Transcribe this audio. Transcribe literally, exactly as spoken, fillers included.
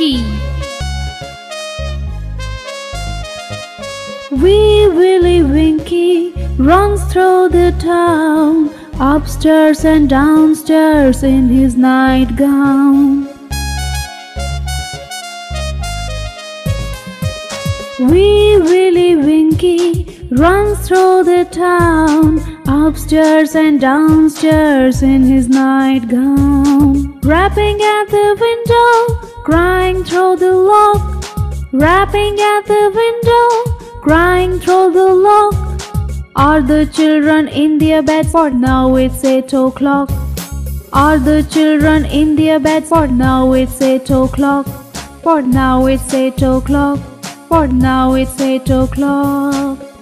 Winkie. Wee Willie Winkie runs through the town, upstairs and downstairs in his nightgown. Wee Willie Winkie runs through the town, upstairs and downstairs in his nightgown. Rapping at the window, crying through the lock. Rapping at the window, crying through the lock. Are the children in their beds? For now it's eight o'clock. Are the children in their beds? For now it's eight o'clock. For now it's eight o'clock. For now it's eight o'clock.